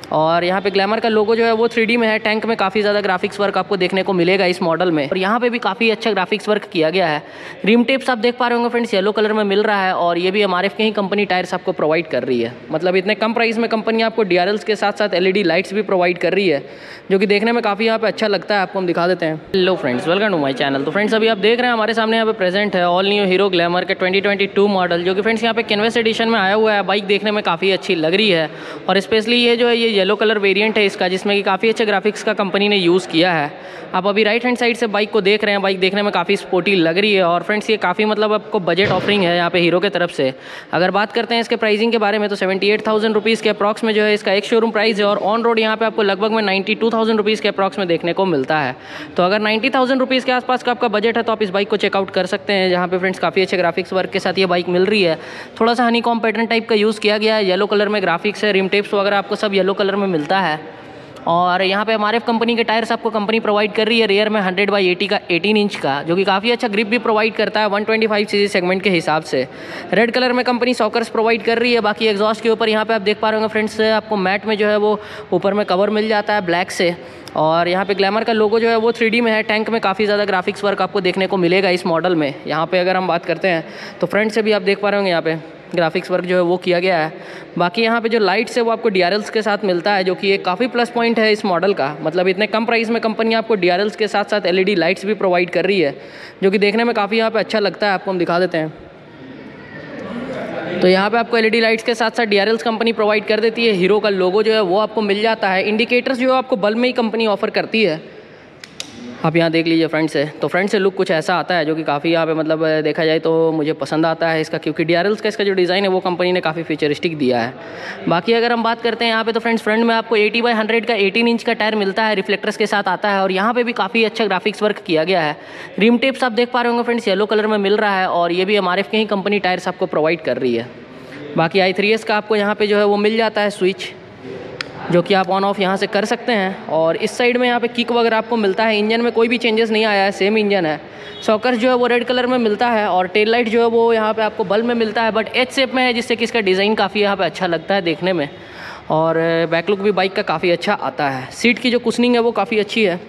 और यहाँ पे ग्लैमर का लोगो जो है वो 3D में है। टैंक में काफ़ी ज़्यादा ग्राफिक्स वर्क आपको देखने को मिलेगा इस मॉडल में, और यहाँ पे भी काफ़ी अच्छा ग्राफिक्स वर्क किया गया है। रिम टेप्स आप देख पा रहे होंगे फ्रेंड्स, येलो कलर में मिल रहा है, और ये भी MRF की ही कंपनी टायर्स आपको प्रोवाइड कर रही है। मतलब इतने कम प्राइस में कंपनी आपको DRLs के साथ साथ LED लाइट्स भी प्रोवाइड कर रही है, जो कि देखने में काफ़ी यहाँ पे अच्छा लगता है। आपको हम दिखा देते हैं। Hello friends, welcome to my channel. तो फ्रेंड्स अभी आप देख रहे हैं हमारे सामने यहाँ पे प्रेजेंट है ऑल न्यू हीरो ग्लैमर के 2022 मॉडल, जो कि फ्रेंड्स यहाँ पे कैनवस एडिशन में आया हुआ है। बाइक देखने में काफ़ी अच्छी लग रही है, और स्पेशली ये जो है ये येलो कलर वेरिएंट है इसका, जिसमें कि काफ़ी अच्छे ग्राफिक्स का कंपनी ने यूज़ किया है। आप अभी राइट हैंड साइड से बाइक को देख रहे हैं। बाइक देखने में काफ़ी स्पोर्टी लग रही है, और फ्रेंड्स ये काफ़ी मतलब आपको बजट ऑफरिंग है यहाँ पे हीरो के तरफ से। अगर बात करते हैं इसके प्राइसिंग के बारे में, तो 78,000 रुपीज़ के अप्रॉक्स में जो है इसका एक शोरूम प्राइस है, और ऑन रोड यहाँ पे आपको लगभग में 92,000 रुपीज़ के अप्रॉक्स में देखने को मिलता है। तो अगर 90,000 रुपीज़ के आसपास का आपका बजट है तो आप इस बाइक को चेकआउट कर सकते हैं, जहाँ पे फ्रेंड्स काफ़ी अच्छे ग्राफिक्स वर्क के साथ ये बाइक मिल रही है। थोड़ा सा हनीकॉम पैटर्न टाइप का यूज़ किया गया है, येलो कलर में ग्राफिक्स है, रिम टेप्स वगैरह आपको सब येलो कलर में मिलता है। और यहाँ पे MRF कंपनी के टायर्स आपको कंपनी प्रोवाइड कर रही है। रियर में 100/80 का 18 इंच का, जो कि काफ़ी अच्छा ग्रिप भी प्रोवाइड करता है 125 cc सेगमेंट के हिसाब से। रेड कलर में कंपनी सॉकर्स प्रोवाइड कर रही है। बाकी एग्जॉस्ट के ऊपर यहाँ पे आप देख पा रहे होंगे फ्रेंड्स, आपको मैट में जो है वो ऊपर में कवर मिल जाता है ब्लैक से, और यहाँ पे ग्लैमर का लोगो जो है वो 3D में है। टैंक में काफ़ी ज़्यादा ग्राफिक्स वर्क आपको देखने को मिलेगा इस मॉडल में। यहाँ पे अगर हम बात करते हैं तो फ्रंट से भी आप देख पा रहे होंगे यहाँ पे ग्राफिक्स वर्क जो है वो किया गया है। बाकी यहाँ पे जो लाइट्स है वो आपको DRLs के साथ मिलता है, जो कि एक काफ़ी प्लस पॉइंट है इस मॉडल का। मतलब इतने कम प्राइस में कंपनी आपको DRLs के साथ साथ LED लाइट्स भी प्रोवाइड कर रही है, जो कि देखने में काफ़ी यहाँ पे अच्छा लगता है। आपको हम दिखा देते हैं। तो यहाँ पे आपको LED लाइट्स के साथ साथ DRLs कंपनी प्रोवाइड कर देती है। हीरो का लोगो जो है वो आपको मिल जाता है। इंडिकेटर्स जो है आपको बल्ब में ही कंपनी ऑफर करती है। आप यहाँ देख लीजिए फ्रंट से, तो फ्रंट से लुक कुछ ऐसा आता है, जो कि काफ़ी यहाँ पे मतलब देखा जाए तो मुझे पसंद आता है इसका, क्योंकि DRLs का इसका जो डिज़ाइन है वो कंपनी ने काफ़ी फ्यूचरिस्टिक दिया है। बाकी अगर हम बात करते हैं यहाँ पे, तो फ्रेंड्स फ्रंट में आपको 80/100 का 18 इंच का टायर मिलता है, रिफ्लेक्टर्स के साथ आता है, और यहाँ पे भी काफ़ी अच्छा ग्राफिक्स वर्क किया गया है। रिम टेप्स आप देख पा रहे होंगे फ्रेंड्स, येलो कलर में मिल रहा है, और ये भी MRF की ही कंपनी टायर्स आपको प्रोवाइड कर रही है। बाकी i3s का आपको यहाँ पे जो है वो मिल जाता है स्विच, जो कि आप ऑन ऑफ यहाँ से कर सकते हैं। और इस साइड में यहाँ पे किक वगैरह आपको मिलता है। इंजन में कोई भी चेंजेस नहीं आया है, सेम इंजन है। सॉकर्स जो है वो रेड कलर में मिलता है, और टेल लाइट जो है वो यहाँ पे आपको बल्ब में मिलता है, बट एच शेप में है, जिससे कि इसका डिज़ाइन काफ़ी यहाँ पे अच्छा लगता है देखने में। और बैक लुक भी बाइक का काफ़ी अच्छा आता है। सीट की जो कुशनिंग है वो काफ़ी अच्छी है,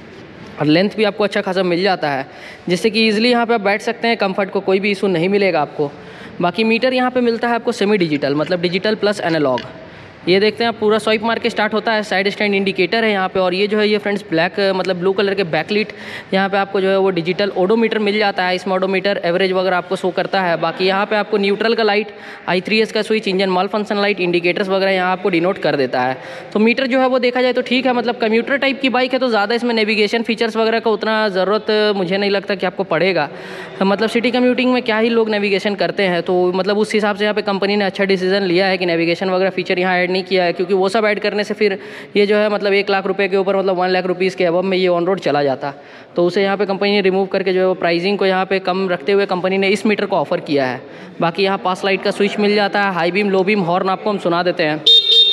और लेंथ भी आपको अच्छा खासा मिल जाता है, जिससे कि ईजिली यहाँ पे आप बैठ सकते हैं। कंफर्ट को कोई भी इशू नहीं मिलेगा आपको। बाकी मीटर यहाँ पे मिलता है आपको सेमी डिजिटल, मतलब डिजिटल प्लस एनालॉग। ये देखते हैं आप, पूरा स्वाइप मार के स्टार्ट होता है। साइड स्टैंड इंडिकेटर है यहाँ पे, और ये जो है ये फ्रेंड्स ब्लैक मतलब ब्लू कलर के बैकलिट यहाँ पे आपको जो है वो डिजिटल ओडोमीटर मिल जाता है। इसमें ओडोमीटर एवरेज वगैरह आपको शो करता है। बाकी यहाँ पे आपको न्यूट्रल का लाइट, i3s का switch, engine malfunction light, indicators वगैरह यहाँ आपको डिनोट कर देता है। तो मीटर जो है वो देखा जाए तो ठीक है, मतलब कम्यूटर टाइप की बाइक है, तो ज़्यादा इसमें नेविगेशन फीचर्स वगैरह का उतना ज़रूरत मुझे नहीं लगता कि आपको पड़ेगा। मतलब सिटी कम्यूटिंग में क्या ही लोग नेविगेशन करते हैं, तो मतलब उस हिसाब से यहाँ पे कंपनी ने अच्छा डिसीजन लिया है कि नेविगेशन वगैरह फीचर यहाँ ऐड नहीं किया है, क्योंकि वो सब ऐड करने से फिर ये जो है मतलब 1 लाख रुपए के ऊपर, मतलब 1 लाख रुपीज़ के अबव में ये ऑन रोड चला जाता। तो उसे यहाँ पे कंपनी ने रिमूव करके जो है प्राइसिंग को यहाँ पे कम रखते हुए कंपनी ने इस मीटर को ऑफर किया है। बाकी यहाँ पास लाइट का स्विच मिल जाता है। High beam low beam horn आपको हम सुना देते हैं,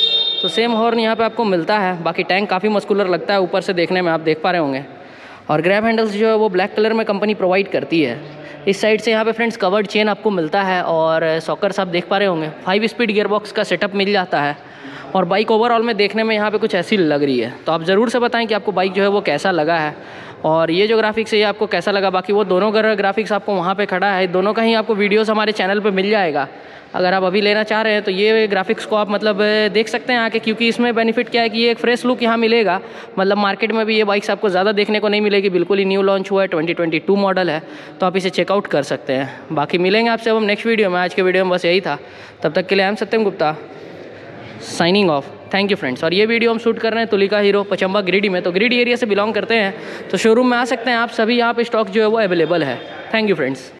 तो सेम हॉर्न यहाँ पे आपको मिलता है। बाकी टैंक काफ़ी मस्कुलर लगता है ऊपर से देखने में, आप देख पा रहे होंगे। और ग्रैब हैंडल्स जो है वो ब्लैक कलर में कंपनी प्रोवाइड करती है। इस साइड से यहाँ पे फ्रेंड्स कवर्ड चेन आपको मिलता है, और सॉकर्स आप देख पा रहे होंगे। 5 स्पीड गियरबॉक्स का सेटअप मिल जाता है, और बाइक ओवरऑल में देखने में यहाँ पे कुछ ऐसी लग रही है। तो आप ज़रूर से बताएं कि आपको बाइक जो है वो कैसा लगा है, और ये जो ग्राफिक्स है ये आपको कैसा लगा। बाकी वो दोनों ग्राफिक्स आपको वहाँ पे खड़ा है, दोनों का ही आपको वीडियोस हमारे चैनल पे मिल जाएगा। अगर आप अभी लेना चाह रहे हैं तो ये ग्राफिक्स को आप मतलब देख सकते हैं आके, क्योंकि इसमें बेनिफिट क्या है कि ये एक फ्रेश लुक यहाँ मिलेगा। मतलब मार्केट में भी ये बाइक्स आपको ज़्यादा देखने को नहीं मिलेगी, बिल्कुल ही न्यू लॉन्च हुआ है, 2022 मॉडल है, तो आप इसे चेकआउट कर सकते हैं। बाकी मिलेंगे आपसे अब हम नेक्स्ट वीडियो में। आज के वीडियो में बस यही था, तब तक के लिए I am Satyam Gupta signing off. Thank you friends. और ये वीडियो हम शूट कर रहे हैं तुलिका हीरो पचंबा गिरिडीह में, तो गिरिडीह एरिया से बिलोंग करते हैं, तो शोरूम में आ सकते हैं आप सभी। यहाँ पे स्टॉक जो है वो अवेलेबल है। Thank you friends.